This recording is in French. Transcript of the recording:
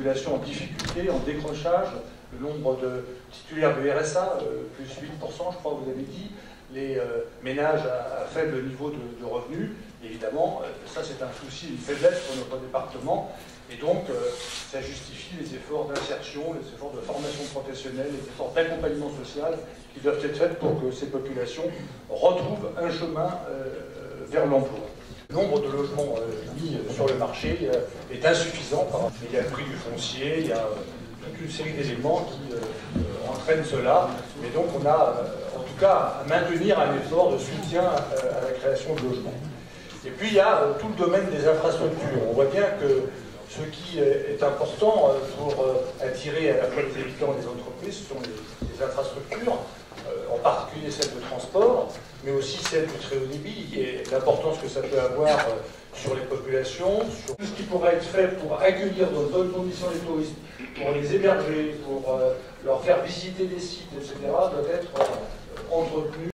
population en difficulté, en décrochage, le nombre de titulaires du RSA, plus 8%, je crois que vous avez dit, les ménages à faible niveau de revenus. Évidemment, ça c'est un souci, une faiblesse pour notre département, et donc ça justifie les efforts d'insertion, les efforts de formation professionnelle, les efforts d'accompagnement social qui doivent être faits pour que ces populations retrouvent un chemin vers l'emploi. Le nombre de logements mis sur le marché est insuffisant. Il y a le prix du foncier, il y a toute une série d'éléments qui entraînent cela, mais donc on a en tout cas à maintenir un effort de soutien à la création de logements. Et puis il y a tout le domaine des infrastructures. On voit bien que ce qui est important pour attirer à la fois les habitants et les entreprises, ce sont les infrastructures, en particulier celles de transport, mais aussi celles du très haut débit, et l'importance que ça peut avoir sur les populations, sur tout ce qui pourrait être fait pour accueillir dans de bonnes conditions les touristes, pour les héberger, pour leur faire visiter des sites, etc., doit être entretenu.